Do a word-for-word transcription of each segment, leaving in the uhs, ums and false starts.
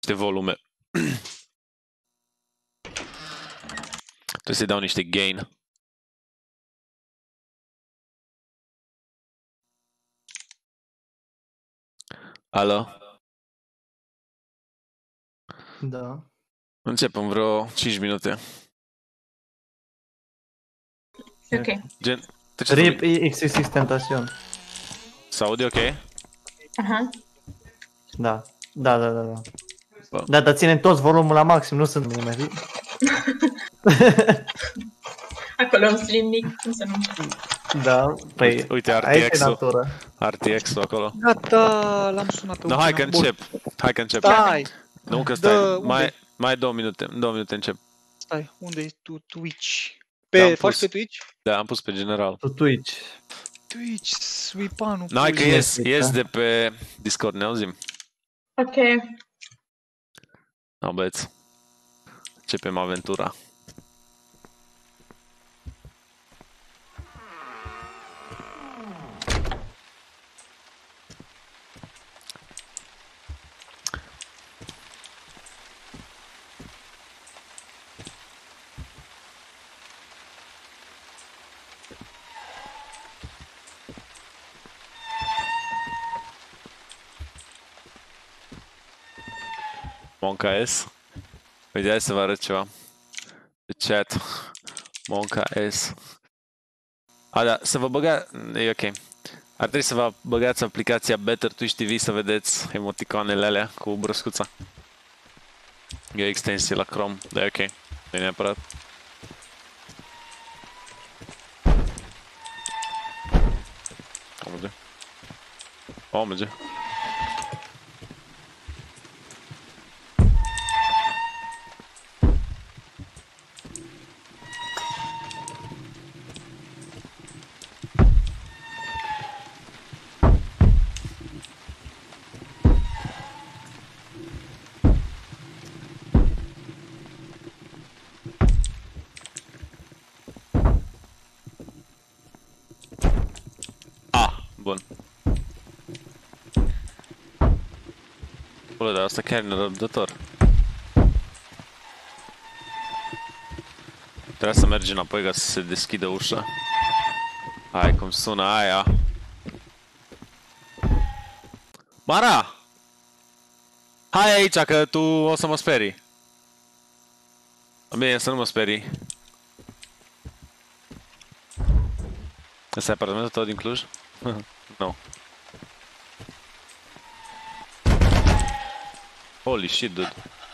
niște volume. Trebuie să-i dau niște gain. Alo? Da. Începem vreo cinci minute. Ok. Gen, Rip X Tentacion. S-aude ok? Aha. Da. Da, da, da, da. Bă. Da, dar ținem toți volumul la maxim, nu sunt nimeni. Acolo un stream mic, cum să nu. Da, păi Uite, uite aici e R T X-ul. natura. R T X-ul acolo. Gata, l-am sunat. No, hai că încep. Hai că încep. Stai, Nu că Dă, stai. unde? Mai, mai două minute. Două minute încep. stai, unde e tu Twitch? Da, am Pe, faci pus. pe Twitch? Da, am pus pe general. Pe Twitch. Twitch, Swipanu. No, hai că pui. ies, Este, ies da. de pe Discord, ne auzim? Ok. No, băieți. Începem aventura. Monca S. Uite, hai să vă arăt ceva. Pe chat. Monca S. A, da, să vă băga... E ok. Ar trebui să vă băgați aplicația Better Twitch T V să vedeți emoticoanele alea cu broscuța. E o extensie la Chrome, dar e ok. Nu e neapărat. O, merge. O, merge. Bun. Bă, dar asta chiar e nerăbdător. Trebuie să mergi înapoi ca să se deschidă ușa. Hai cum sună aia. Mara! Hai aici că tu o să mă sperii. Bine, să nu mă sperii. Ăsta e apartamentul tău din Cluj? Nu. No. Holy shit, dude.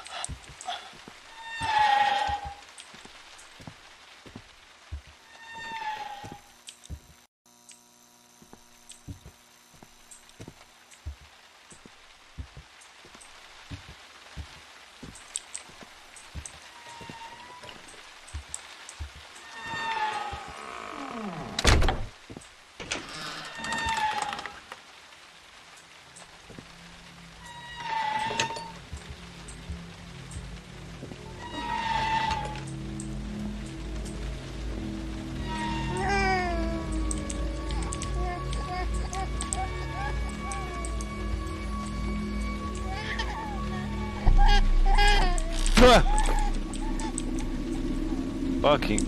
Bă! Fucking.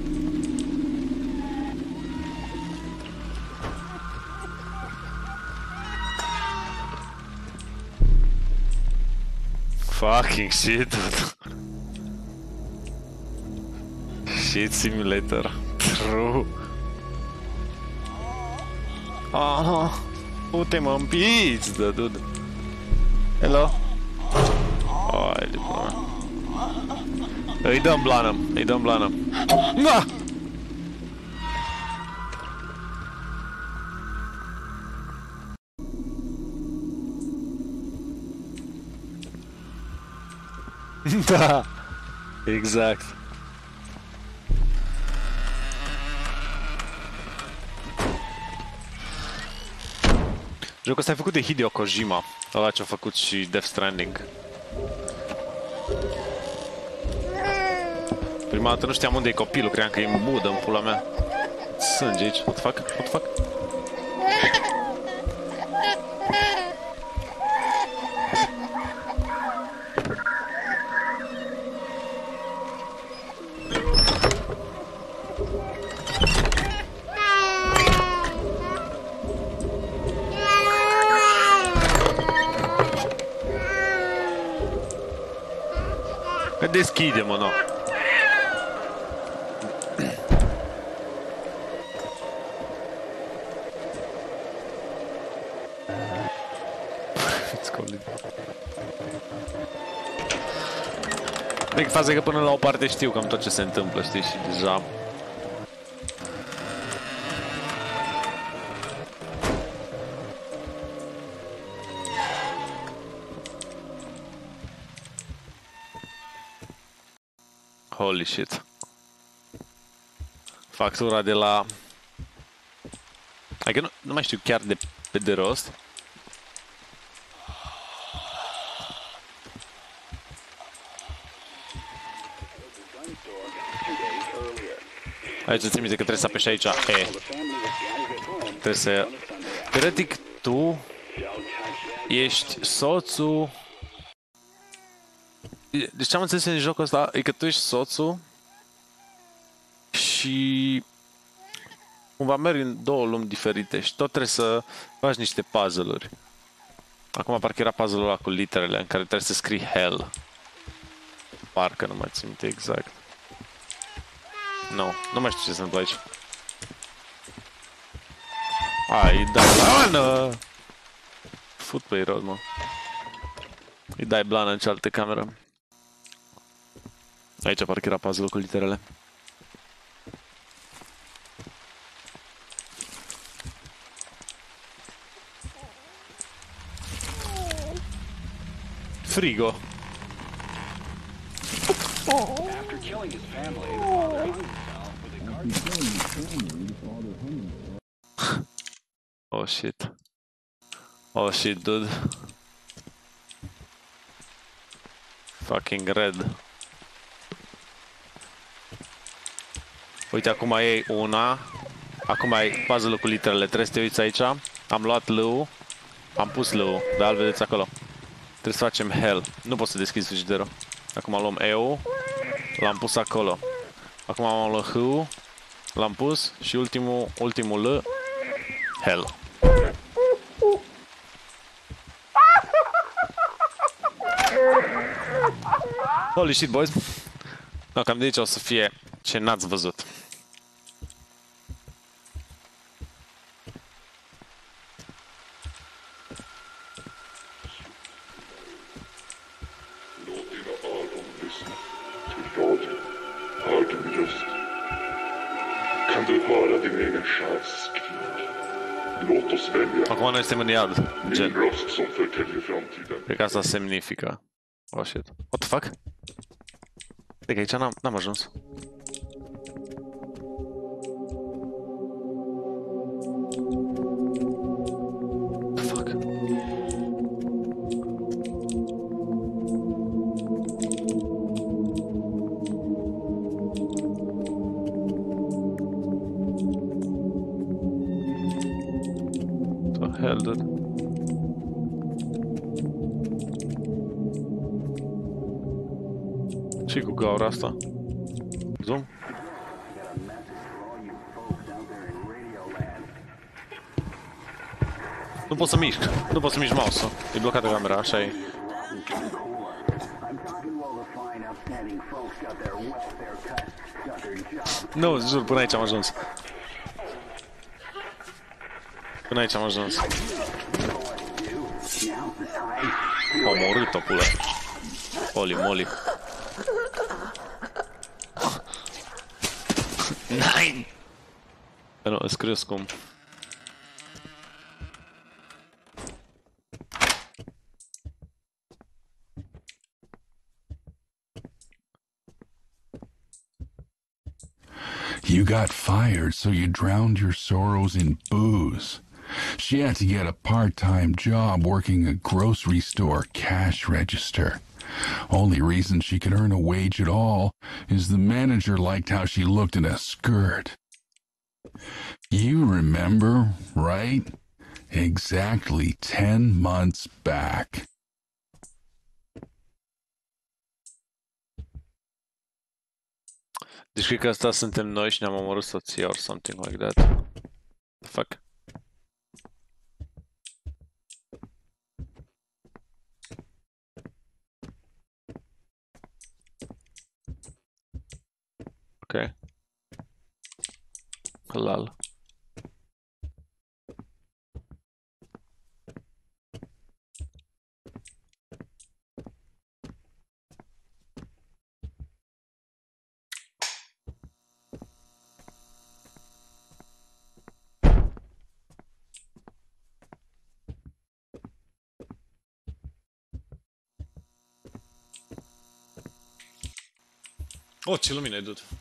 Fucking shit, dude. Shit simulator. True. Aha. Pute-mă în pizda, dude. Hello? Hai de bună. Îi dăm blană, îi dăm blană. Na! Da, exact. Jocul ăsta e făcut de Hideo Kojima, ăla ce-a făcut și Death Stranding. Prima dată nu știam unde e copilul, credeam că e în budă, în pula mea. Sânge aici, what the fuck, what the fuck? Deschide-mă, no. Cred că faza e că până la o parte știu cam tot ce se întâmplă, știi, și deja... Holy shit. Factura de la... Adică nu, nu mai știu chiar de pe de rost. Aici îți trimite că trebuie să apeși aici E. Trebuie să... Teoretic, tu ești soțul... Deci ce am înțeles în jocul ăsta e că tu ești soțul și cumva mergi în două lumi diferite și tot trebuie să faci niște puzzle-uri. Acum parcă era puzzle-ul ăla cu literele în care trebuie să scrii Hell. Parcă nu mai țin minte exact. Nu, no, nu mai știu ce se întâmplă aici. Ai, îi dai blană! Fut pe rod, mă. Îi dai blană în cealaltă cameră. Aici parcă era puzzle cu literele. Frigo. After killing his family, the father hung himself with a cartridge. Oh shit. Oh shit, dude. Fucking red. Uite, acum e una. Acum ai puzzle-ul cu literele. Trebuie să te uiți aici. Am luat L-ul. Am pus L-ul. Da, îl vedeți acolo. Trebuie să facem Hell. Nu pot să deschizi frigiderul. Acum luăm E-ul. L-am pus acolo. Acum am luat H-ul. L-am pus. Și ultimul, ultimul L. Hell. Holy shit, boys. No, cam de aici o să fie ce n-ați văzut. Kan du höra din egen själ skrika? Låt oss välja Acum noi suntem în iad. min Gen. röst som förtäljer framtiden. Cred că asta semnifică. Oh shit. What the fuck? Cred că aici n-am, n-am ajuns. What the fuck? What the hell, dude? Ce cu gaura asta? Zoom? Nu pot să mișc. Nu pot să mișc mouse-ul. E blocată camera, așa e. Nu, jur, până aici am ajuns. Până aici am ajuns. Omorât-o, pulă. Holy moly. Nein! Nu, îți crezi cum. You got fired, so you drowned your sorrows in booze. She had to get a part-time job working a grocery store cash register. Only reason she could earn a wage at all is the manager liked how she looked in a skirt. You remember, right? Exactly ten months back. Deci cred că asta suntem noi și ne-am omorât soția or something like that. The fuck? Lol. Oh, ce lumină ai dut.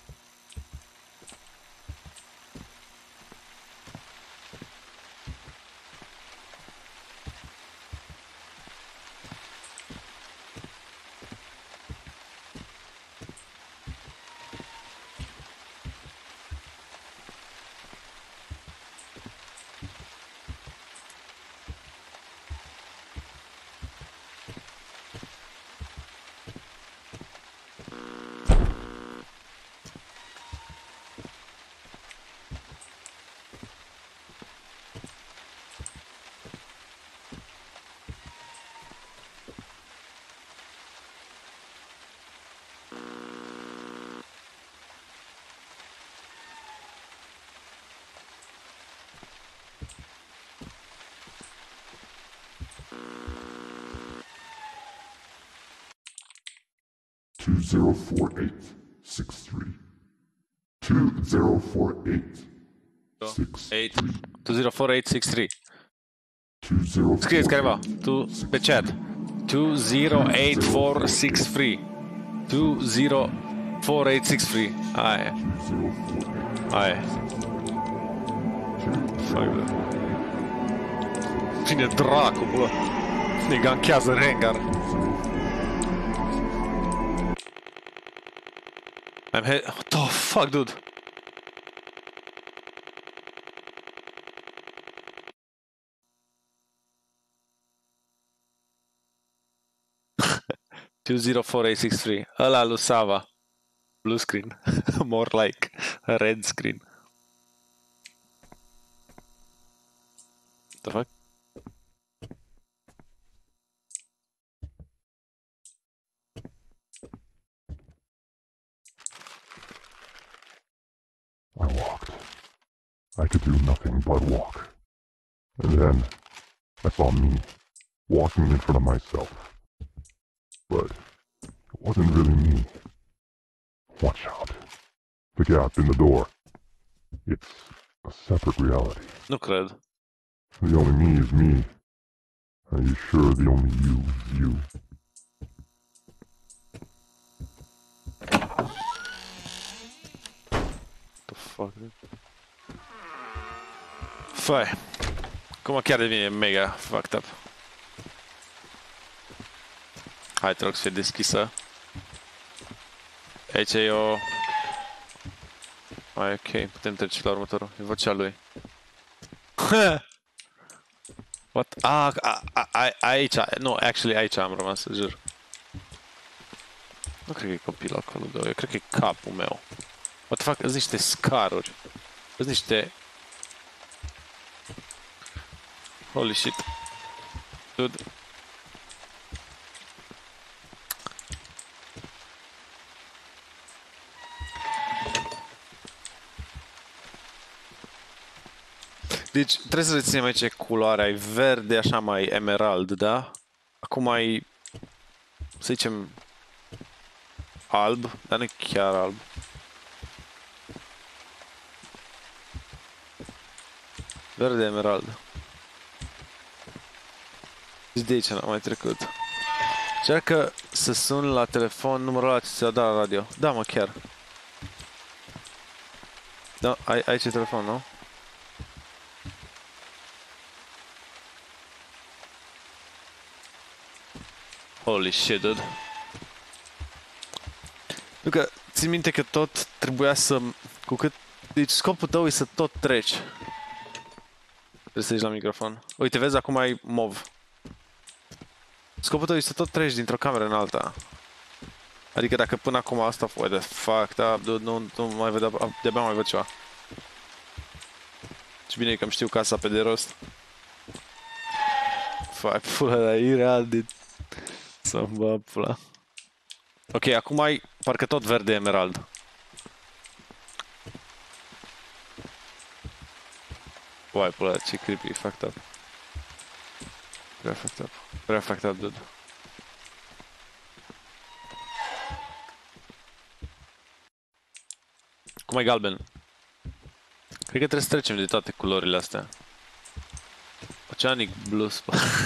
two zero four eight six three. two zero four eight six eight two zero four eight six three. two zero. Scrieți careva, tu pe chat. two zero eight four six three. two zero four eight six three. Aia. Aia. Fuck, bă. Cine dracu, bă? Ne ganchează Rengar. I'm hit. What the fuck, dude? two zero four eight six three. Ăla lui Sava. Blue screen. More like a red screen. What the fuck? I walked. I could do nothing but walk. And then I saw me walking in front of myself. But it wasn't really me. Watch out. The gap in the door. It's a separate reality. Nu cred. The only me is me. Are you sure the only you is you? The fuck, dude? Fai. Acum chiar devine mega fucked up. Hai, te rog să fie deschisă. Aici e o... Ai, ok, putem trece la următorul. E vocea lui. What? Ah, a, a, a, aici, nu, actually aici am rămas, jur. Nu cred că e copilul acolo, bă. Eu cred că e capul meu. What the fuck? Sunt niște scaruri. Sunt niște... Holy shit. Dude. Deci, trebuie să reținem aici culoarea. Ai verde, așa mai emerald, da? Acum ai... Să zicem... Alb, dar nu chiar alb. Verde emerald. Deci de aici n-am mai trecut. Încearcă să sun la telefon numărul ăla ce ți-a dat la radio. Da, mă, chiar. Da, ai, aici e telefon, nu? Holy shit, dude. Pentru că țin minte că tot trebuia să... Cu cât... Deci scopul tău e să tot treci. Trebuie să ieși la microfon. Uite, vezi, acum ai mov. Scopul tău e să tot treci dintr-o cameră în alta. Adică dacă până acum asta... What the fuck, da, dude, nu, nu mai văd... De-abia mai văd ceva. Ce bine e că îmi știu casa pe de rost. Fuck, pula, dar e real de... Să-mi bă, pula. Ok, acum ai parcă tot verde emerald. Vai, pula, ce creepy, fucked up. Prea fucked up. Prea fucked up, dude. Cum e galben? Cred că trebuie să trecem de toate culorile astea. Oceanic Blues.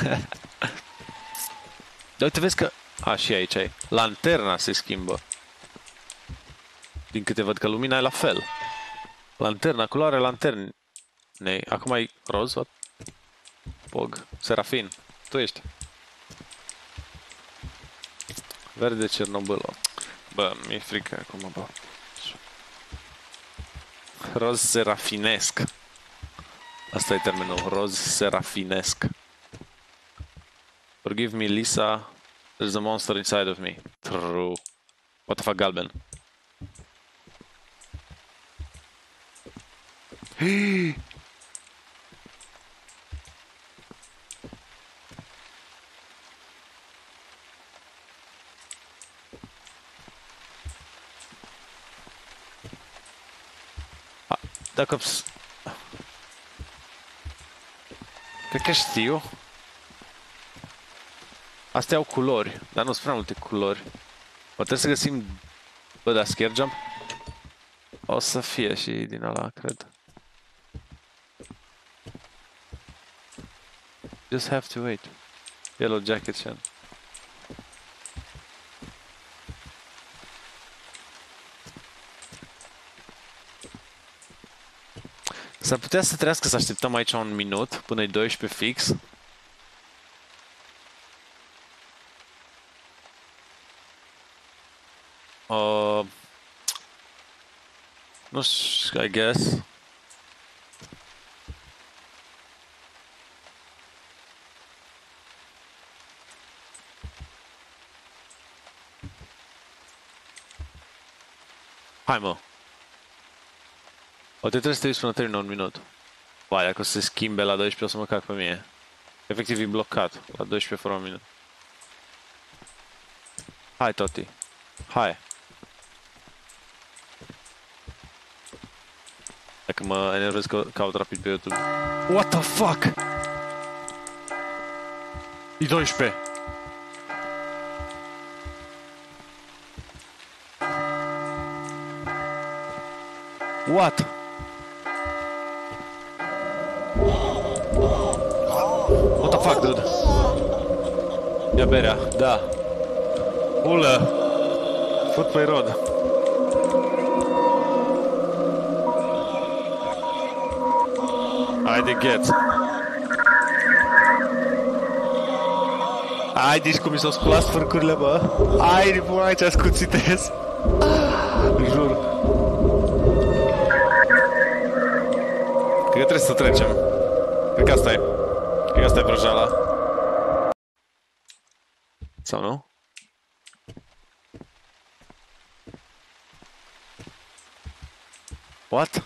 Dar uite, vezi că... A, și aici ai. Lanterna se schimbă. Din câte văd că lumina e la fel. Lanterna, culoarea lanternei. Acum ai roz, what? Pog. Serafin. Tu ești. Verde Cernobâl. Bă, mi-e frică acum, bă. Roz serafinesc. Asta e termenul. Roz serafinesc. Forgive me, Lisa. There's a monster inside of me. True. What the fuck, galben? Dacă... Cred că știu. Astea au culori, dar nu sunt prea multe culori. O trebuie să găsim... Bă, da, scare jump? O să fie și din ăla, cred. Just have to wait. Yellow jacket, Sean. S-ar putea să trească să așteptăm aici un minut, până e doisprezece fix. Uh, nu știu, I guess. Hai, mă. O, te trebuie să te uiți până termină un minut. Vai, dacă o să se schimbe la doisprezece, o să mă cac pe mine. Efectiv e blocat la doisprezece fără un minut. Hai, Toti. Hai. Dacă mă enervez că caut rapid pe YouTube. What the fuck? E doisprezece. What? What the fuck, dude? Ia berea, da. Ulă. Fut pe rod. Haide, get. Haide, și cum mi s-au sculat sfârcurile, bă. Haide, până aici ascuțitez. Jur. Cred că trebuie să trecem. Cred că asta e. Cred că asta e vrăjeala. Sau nu? What?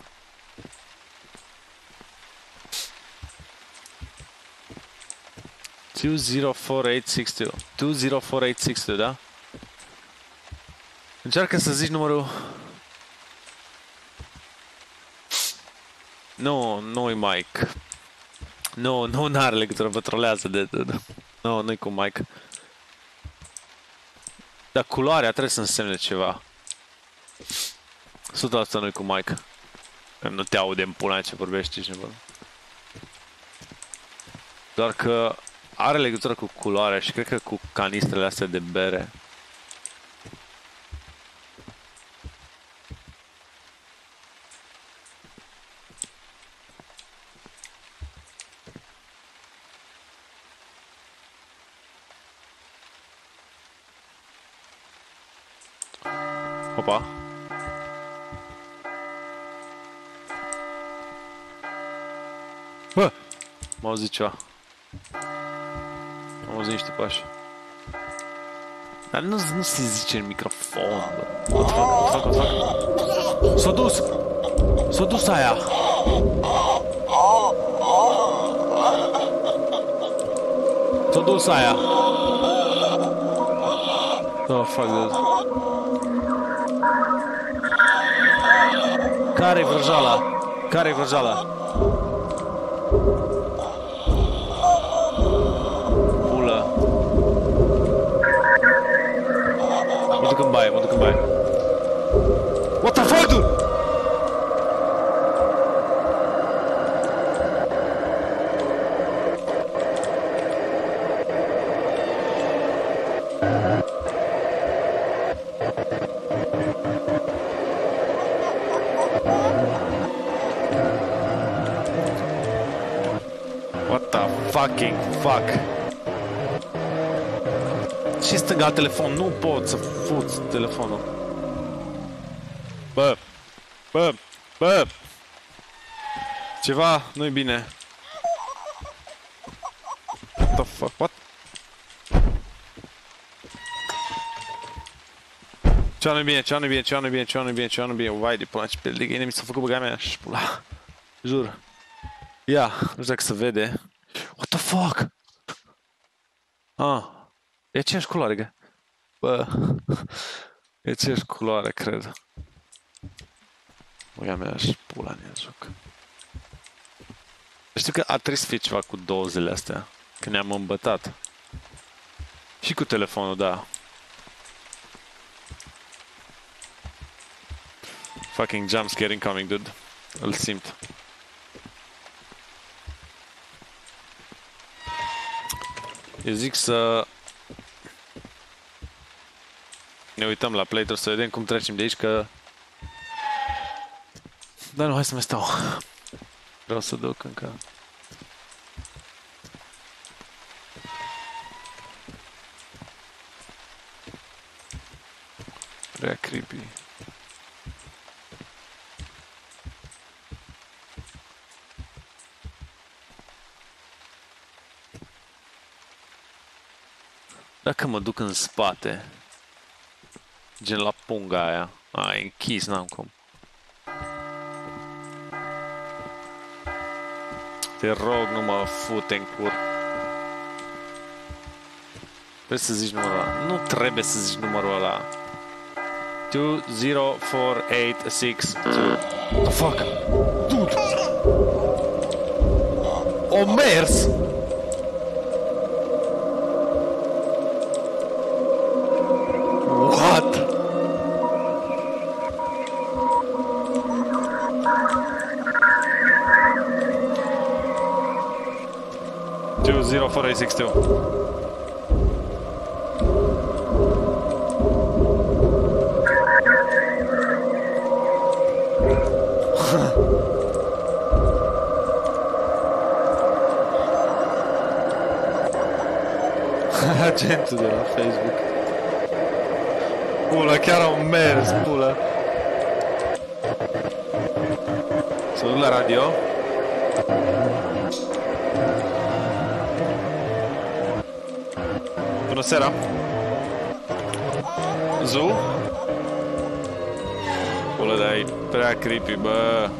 two zero four eight six two. two zero four eight six two, da? Încearcă să zici numărul... Nu, nu-i Mike. Nu, nu n-are legătură, vă trolează de... Nu, nu-i cu Mike. Dar culoarea trebuie să însemne ceva. o sută la sută nu-i cu Mike. Nu te aude în pula ce vorbești, cineva. Doar că are legătură cu culoarea și cred că cu canistrele astea de bere. Opa. Bă! M-au auzit ceva. M-au auzit niște pași. Dar nu, nu se zice în microfon, bă. O fac, o fac, o fac. S-a dus! S-a dus aia! S-a dus aia! Oh, fuck, dude. Care-i vrăjala? Care-i vrăjala? duc în baie, mă duc în baie. What the fuck, dude? What the fucking fuck? Și stânga telefon, nu pot să fuți telefonul. Bă, bă, bă. Ceva nu-i bine. What the fuck, what? Ceva nu-i bine, ceva nu-i bine, ceva nu-i bine, ceva nu-i bine, ceva nu-i bine. Vai de până ce pe de găini mi s-a făcut băga mea și pula. Jur. Ia, nu știu dacă se vede. What the fuck? Ah, e aceeași culoare, gă. Bă, e aceeași culoare, cred. Băga mea și pula ne joc. Știu că ar trebui să fie ceva cu dozele astea, că ne-am îmbătat. Și cu telefonul, da. Fucking jumpscare incoming, dude. Îl simt. Eu zic să ne uităm la playthrough să vedem cum trecem de aici, că... Da, nu, hai să mai stau. Vreau să duc încă. Prea creepy. Dacă mă duc în spate, gen la punga aia, a, e închis, n-am cum. Te rog, nu mă fute în cur. Trebuie să zici numărul ăla. Nu trebuie să zici numărul ăla. two zero four eight six two. What the fuck? Dude! O mers! What? two zero four eight six two. Agentul de la Facebook. Pula, chiar au mers, pula. Să duc la radio. Bună seara. Zu? Pula, dar e prea creepy, bă.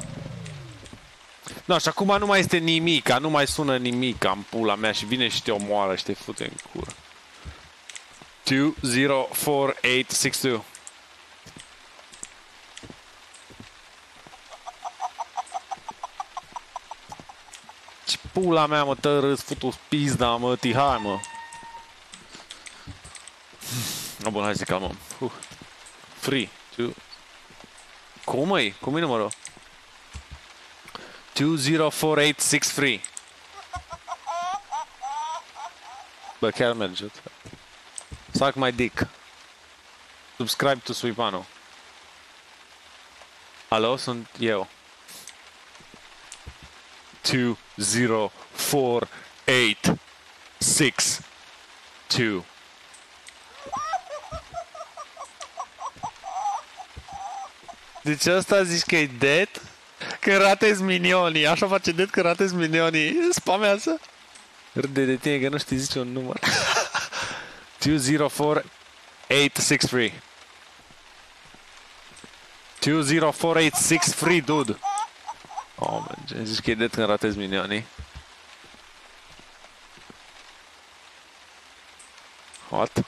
No, și acum nu mai este nimica, nu mai sună nimica în pula mea și vine și te omoară și te fute în cură. two zero four eight six two. Ce pula mea, mă, tărâți, futu pizda, mă, tihai, mă. No, bun, hai să calmăm. Uh. Free. Two. Cum e? Cum e numărul? two zero four eight six three. Bă, chiar merge. Suck my dick. Subscribe to Suipano. Alo, sunt eu. two zero four eight six two. Deci asta zici că e dead? Că ratezi minionii, așa face dead că ratezi minionii. Spamează. Râde de tine că nu știi zice un număr. two zero four eight six three. two zero four eight six three, dude. Oh, man, zici că e dead când ratezi minionii. What?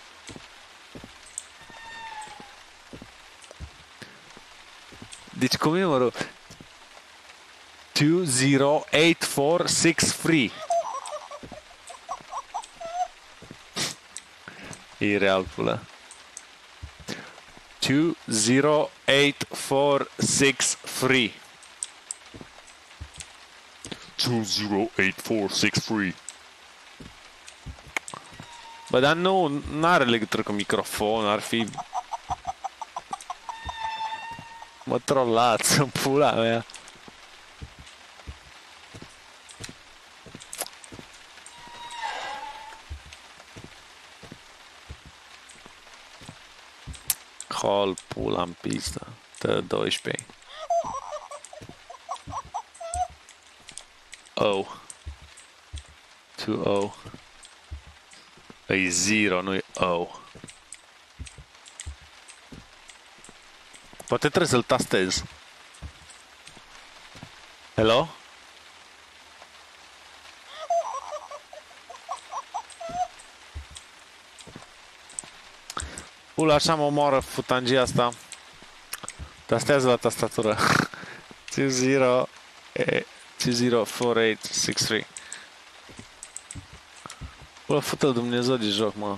Deci cum e numărul? two zero eight four six three. E real, pula. two zero eight four six three. two zero eight four six three. Bă, dar nu, n-are legătură cu microfon, ar fi... Mă trolați în pula mea. Call pula în pizda. Dă doisprezece. Oh. two oh. E zero, nu-i O. Poate trebuie să-l tastez. Hello? Pula, așa mă omoară futangia asta. Tastează la tastatură. two zero two zero four eight six three. Bă, fă-te Dumnezeu de joc, mă.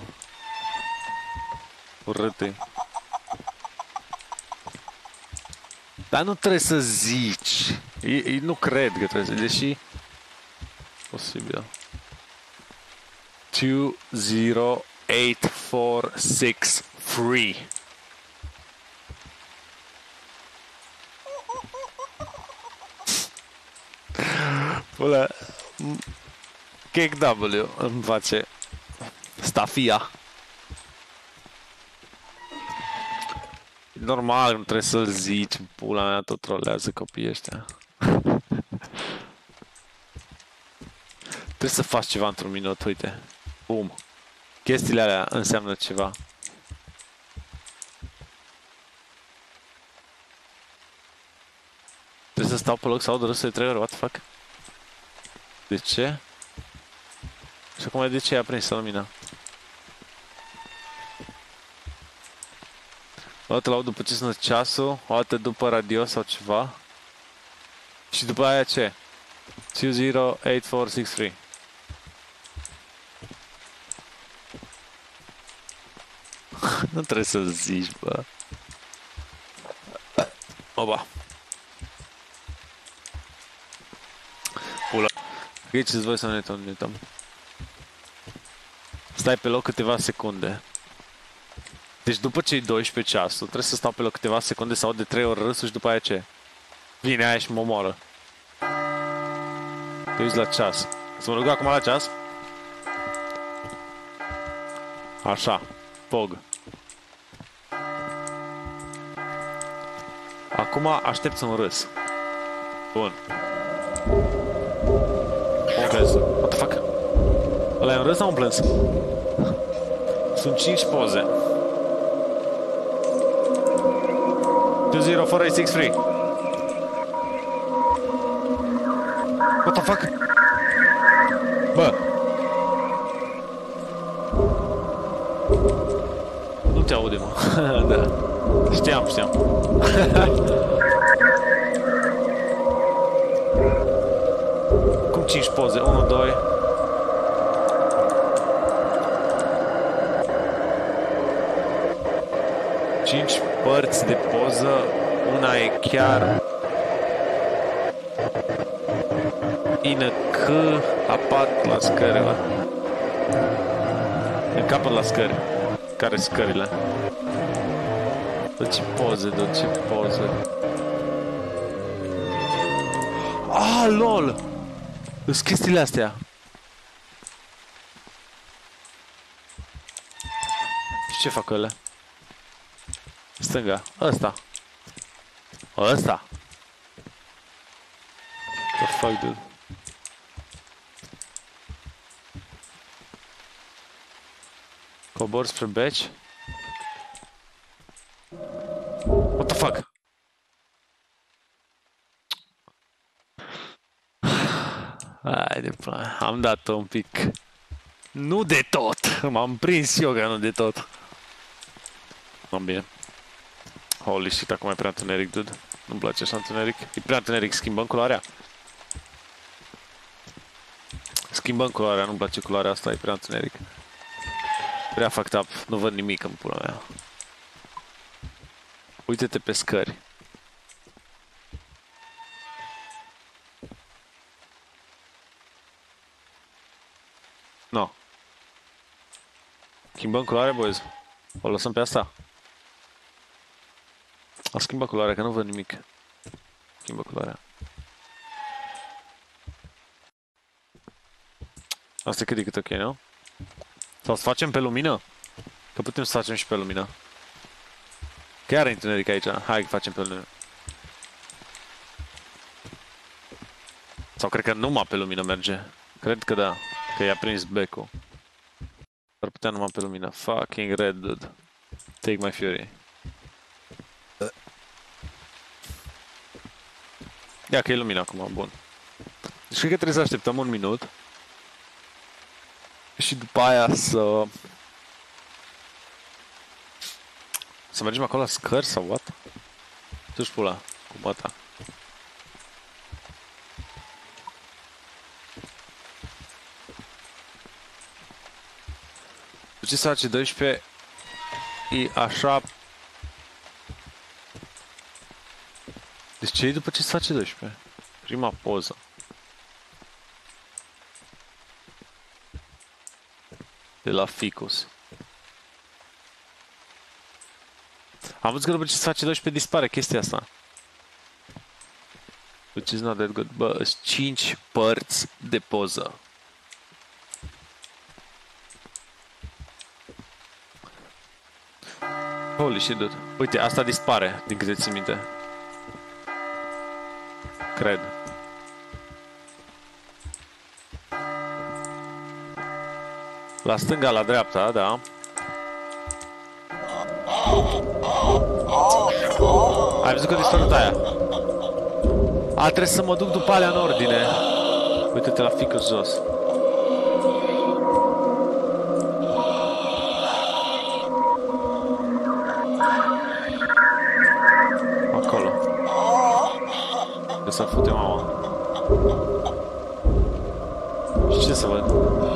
Urâte. Dar nu trebuie să zici. E, e, nu cred că trebuie să zici, deși... Posibil. two zero eight four six three. Bă, Cake W îmi face stafia. E normal, nu trebuie să-l zici, pula mea, tot trolează copiii ăștia. Trebuie să faci ceva într-un minut, uite. Bum. Chestiile alea înseamnă ceva. Trebuie să stau pe loc să aud râsul de trei ori, what the fuck? De ce? Și acum de ce i-a prins lumina? O dată l-aud după ce sună ceasul, o dată după radio sau ceva. Și după aia ce? two zero eight four six three. Nu trebuie să zici, bă. Oba. Pula. Ghiceți voi să ne uităm. Stai pe loc câteva secunde. Deci după ce e doisprezece ceasul, trebuie să stau pe loc câteva secunde sau de trei ori râsul și după aia ce? Vine aia și mă omoară. Te uiți la ceas. Să mă rog acum la ceas? Așa. Pog. Acum aștept un râs. Bun. What the fuck? Ăla e un râs sau un plâns? Sunt cinci poze. two zero four eight six three. What the fuck? Bă! Nu te aude, mă. Da. Știam, știam. Cum cinci poze? unu, doi... cinci părți de poză, una e chiar ină că apat la scări, mă. În capăt la scări. Care scările? Dă ce poze, dă ce poze. Ah, lol! Îs chestiile astea. Și ce fac ălea? Stânga, ăsta. Ăsta. What the fuck, dude? Cobor spre beci? What the fuck? Haide, până. Am dat un pic. Nu de tot. M-am prins eu că nu de tot. Am bine. Holy shit, acum e prea întuneric, dude. Nu-mi place așa întuneric. E prea întuneric, schimbăm culoarea. Schimbăm culoarea, nu-mi place culoarea asta, e prea întuneric. Prea fucked up, nu văd nimic în pula mea. Uite-te pe scări. No. Schimbăm culoare, boys. O lăsăm pe asta. A schimbat culoarea, că nu văd nimic. Schimbă culoarea. Asta e cât de cât ok, nu? Sau să facem pe lumină? Că putem să facem și pe lumină. Chiar e întuneric aici. Hai că facem pe lumină. Sau cred că numai pe lumină merge. Cred că da. Că i-a prins becul. Ar putea numai pe lumină. Fucking red, dude. Take my fury. Ia că e lumină acum, bun. Deci cred că trebuie să așteptăm un minut. Și după aia să... Să mergem acolo la scări sau what? Du-și pula, cu bata. Ce să face doisprezece? E așa... Deci ce e după ce se face doisprezece? Prima poză. De la Ficus. Am văzut că după ce se face doisprezece dispare chestia asta. Which is not that good. Bă, sunt cinci părți de poză. Holy shit, dude. Uite, asta dispare, din câte țin minte. Cred. La stânga, la dreapta, da. Ai văzut că a dispărut aia? A, trebuie să mă duc după alea în ordine. Uite-te la Ficus jos. Acolo. Că s-a fute mama. Și ce să văd?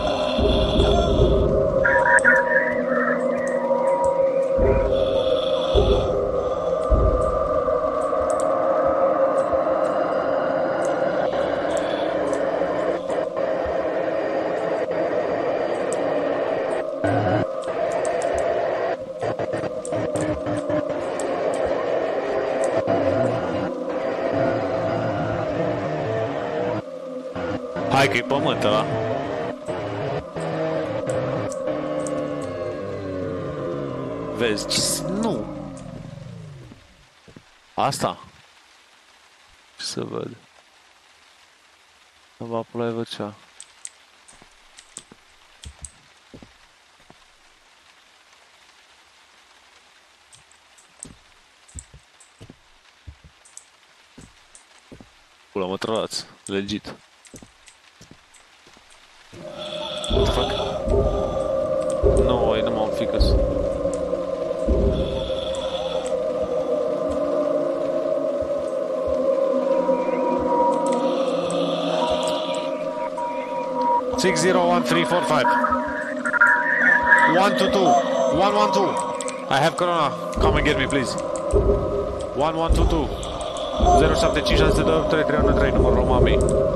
Hai că-i pământ ăla. Vezi? Ce... Nu! Asta? Ce să văd? Să vă pula văd cea. Pula, mă trălați. Legit. What the fuck? No, e numai un Ficus. six zero one three four five one two two one one two. I have corona. Come and get me, please. one one two two zero șapte cinci șase doi trei trei unu trei, numărul mamei.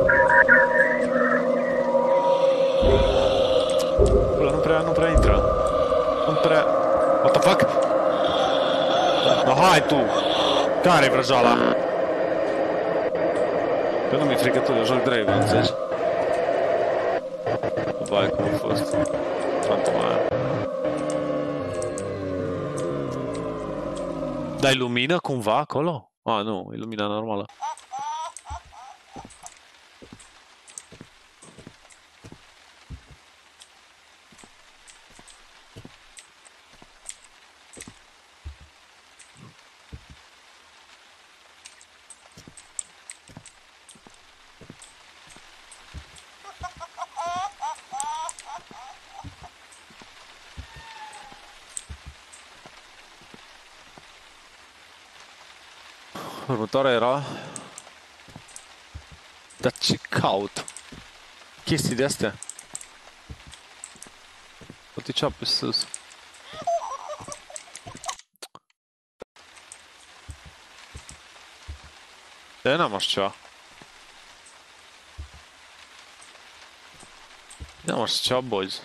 Bă, nu prea, nu prea intră. Nu prea... What the fuck? No, hai tu! Care-i vrăjoala? Că nu mi-e frică tu, eu joc Draven, înțelegi? Vai, cum a fost. Fantoma aia. Dai lumină cumva acolo? Ah, nu, e lumina normală. Următoarea era... Dar ce caut? Chestii de astea. Uite ce pe sus. De n-am așa ceva. N-am așa ceva, boys.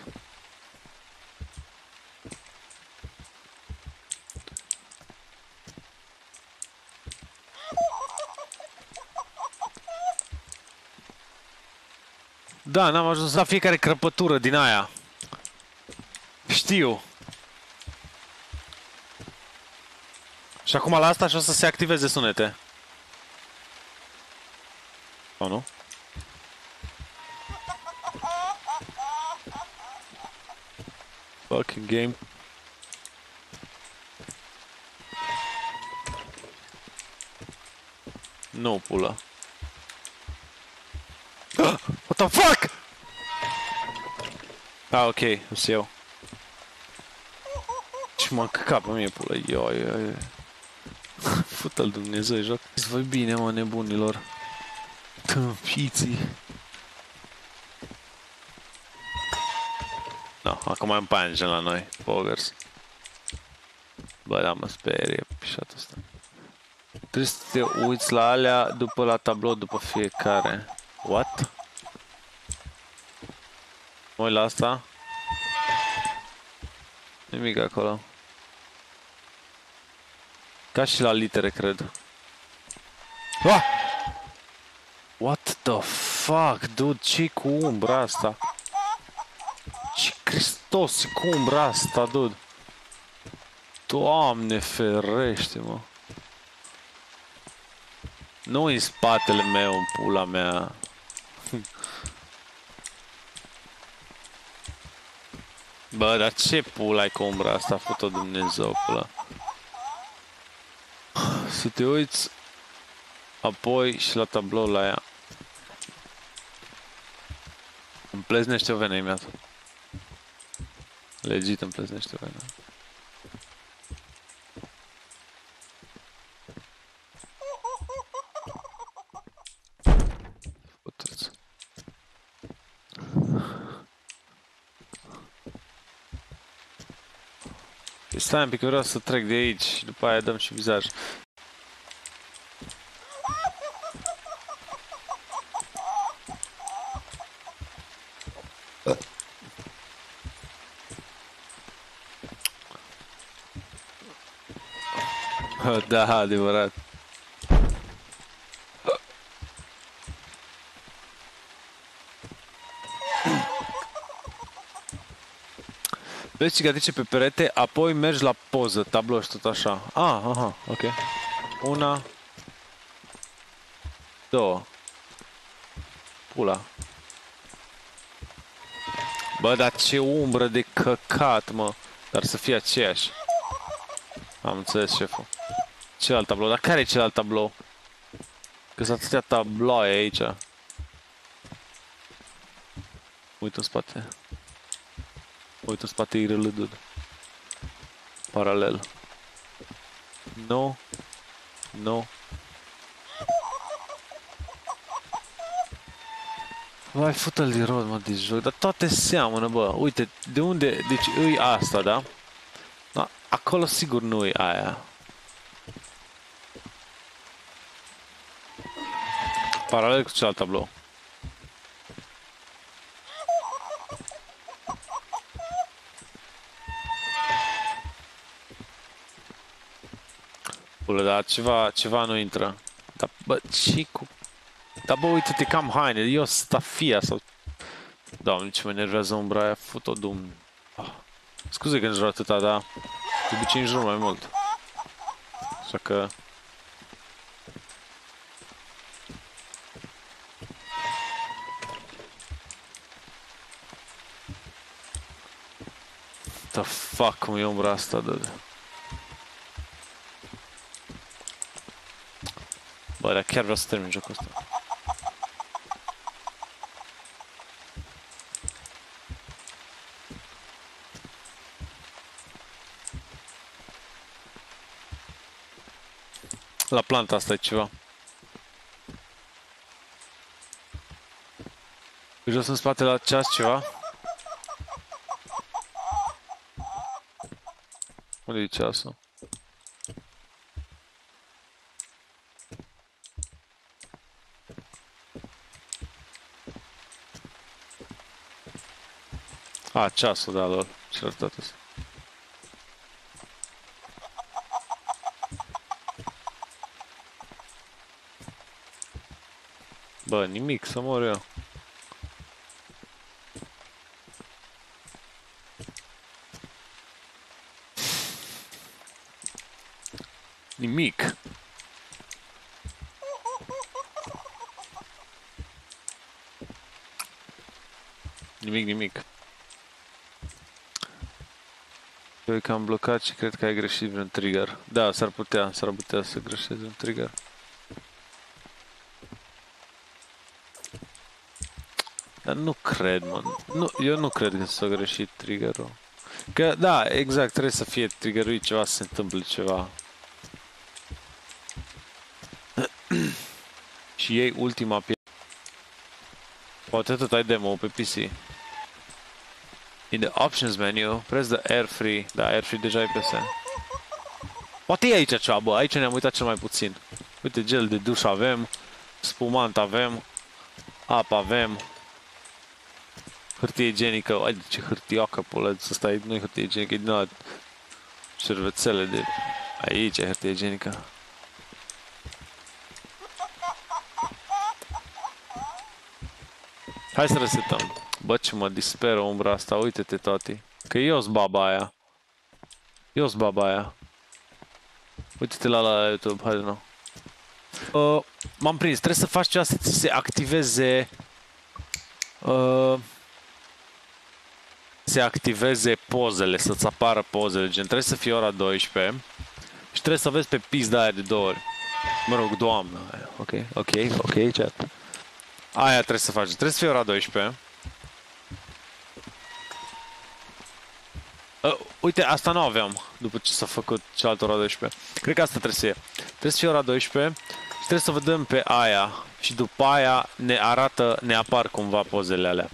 Da, n-am ajuns la fiecare crăpătură din aia. Știu. Și acum la asta și o să se activeze sunete. Sau nu? Fucking game. Nu, pula. What the fuck? Ah, ok, îs eu. Ce m-am căcat pe mine, pula. Ioi, ioi. Fute-l Dumnezeu, joc. Voi bine, mă, nebunilor. Tâmpiții. No, acum am pange la noi, Poggers. Bă, da, mă sperie pișatul ăsta. Trebuie să te uiți la alea după la tablou, după fiecare. What? Mă uit la asta. Nimic acolo. Ca și la litere, cred. Ah! What the fuck, dude? Ce-i cu umbra asta? Ce Hristos, cu umbra asta, dude? Doamne ferește, mă. Nu în spatele meu, în pula mea. Bă, dar ce pula ai cu umbra asta? Fut-o Dumnezeu, pula. Să te uiți apoi și la tablou la ea. Îmi pleznește o venă imediat. Legit îmi pleznește o venă. Puteți. Stai un pic, vreau să trec de aici și după aia dăm și vizaj. Da, adevărat. Vezi cicatrice pe perete, apoi mergi la poză, tablou și tot așa. Ah, aha, ok. Una. Două. Pula. Bă, dar ce umbră de căcat, mă. Dar să fie aceeași. Am înțeles, șeful. Celălalt tablou, dar care e celălalt tablou? Că sunt atâtea tabloaie aici. Uite în spate. Uite în spate, I R L, dude. Paralel. No. No. Vai, fute-l din rod, mă, de joc. Dar toate seamănă, bă. Uite, de unde... Deci îi asta, da? Da, acolo sigur nu e aia. Paralel cu celălalt tablou. Bă, dar ceva, ceva nu intră. Dar, bă, ce cu... Dar, bă, uite-te, cam haine. Eu stafia sau... Doamne, ce mă enervează umbra aia. Fut-o dum... Ah. Scuze că îmi jur atâta, dar... De obicei îmi jur mai mult. Așa că... The fuck, cum e umbra asta, dude. Bă, dar chiar vreau să termin jocul ăsta. La planta asta e ceva. Jos în spate la ceas ceva. Unde e ceasul? A, ceasul, da, lor. Ce răutate asta. Bă, nimic, să mor eu. Nimic. Nimic, nimic. Eu că am blocat și cred că ai greșit vreun trigger. Da, s-ar putea, s-ar putea să greșesc un trigger. Dar nu cred, mă. Nu, eu nu cred că s-a greșit triggerul. Că, da, exact, trebuie să fie triggeruit ceva, să se întâmple ceva. Și iei ultima piesă. Poate tot ai demo pe P C. In the options menu, press the air free. Da, air free deja e P S. Poate e aici ceva, bă, aici ne-am uitat cel mai puțin. Uite, gel de duș avem, spumant avem, apă avem, hârtie igienică, ai de ce hârtioacă, pulăț, ăsta nu e hârtie igienică, e din ala șervețele de... Aici e hârtie igienică. Hai să resetăm. Bă, ce mă disperă umbra asta, uite-te, tati. Că eu-s baba aia. Eu-s baba aia. Uite-te la la YouTube, hai de nou. Uh, M-am prins, trebuie să faci ceva să ți se activeze... Uh, se activeze pozele, să-ți apară pozele, gen trebuie să fie ora douăsprezece și trebuie să vezi pe pizda aia de două ori. Mă rog, doamnă aia. Ok, ok, ok, chat. Aia trebuie să faci, trebuie să fie ora douăsprezece. Uh, uite, asta nu aveam după ce s-a făcut cealaltă ora douăsprezece. Cred că asta trebuie să fie. Trebuie să fie ora douăsprezece și trebuie să vedem pe aia și după aia ne arată, ne apar cumva pozele alea.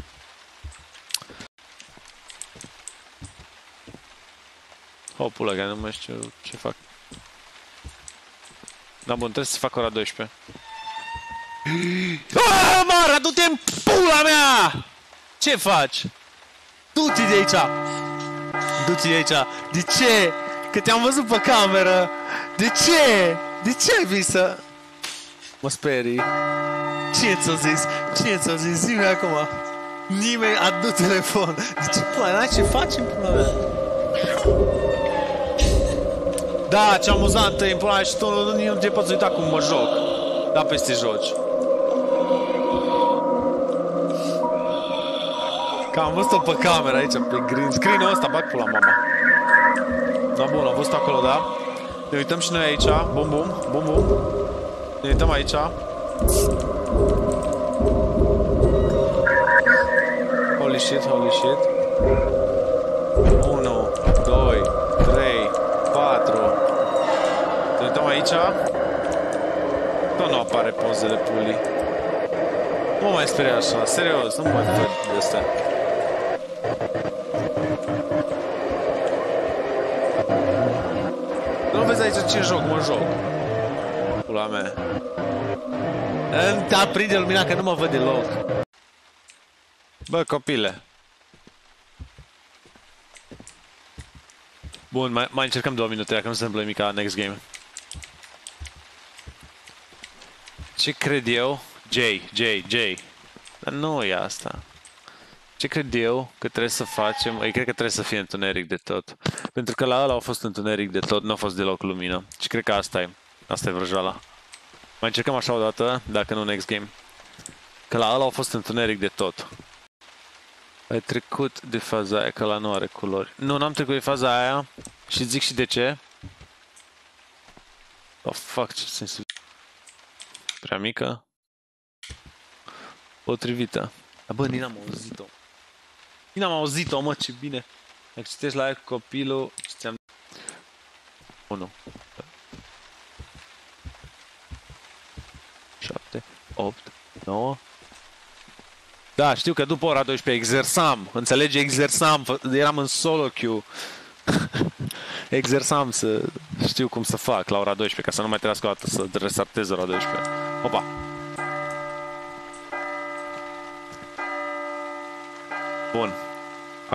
O, pula, că nu mai știu ce fac. Da, bun, trebuie să fac ora douăsprezece. Aaaa, Mara, du-te în pula mea! Ce faci? Du-te de aici! Du-te de aici! De ce? Că te-am văzut pe cameră! De ce? De ce ai venit să... Mă sperii? Cine ți-a zis? Cine ți-a zis? Zi-mi acum! Nimeni adu telefon! De ce, pula, n-ai ce faci în pula mea? Da, ce amuzant e în pula mea și tu nu, nu te poți uita cum mă joc. Da, peste joci. Că am văzut-o pe cameră aici, pe green screen-ul ăsta, bag pula mama. Da, bun, am văzut acolo, da? Ne uităm și noi aici, bum, bum, bum, bum. Ne uităm aici. Holy shit, holy shit. unu, doi, trei, patru. Ne uităm aici. Tot nu apare pozele pulii. Nu mă mai speria așa, serios, nu mă mai văd de astea. Nu vezi aici ce joc, mă joc. Pula mea. Da, prinde lumina că nu mă văd deloc. Bă, copile. Bun, mai, mai încercăm două minute, dacă nu se întâmplă nimic ca next game. Ce cred eu? Jay, Jay, Jay. Dar nu e asta. Ce cred eu că trebuie să facem? Eu cred că trebuie să fie întuneric de tot. Pentru că la ăla a fost întuneric de tot, nu a fost deloc lumină. Și cred că asta e. Asta e vrăjoala. Mai încercăm așa o dată, dacă nu next game. Că la ăla a fost întuneric de tot. Ai trecut de faza aia, că la nu are culori. Nu, n-am trecut de faza aia. Și zic și de ce. Oh, fuck, ce sens. Prea mică. Potrivită. Dar bă, nici n-am auzit-o. Nici n-am auzit-o, mă, ce bine. Dacă citești la aia cu copilul, ce ți-am... unu. șapte, opt, nouă. Da, știu că după ora douăsprezece exersam. Înțelegi? Exersam. Eram în solo queue. Exersam să știu cum să fac la ora douăsprezece, ca să nu mai trebuiască o dată să restartez ora douăsprezece. Opa! Bun.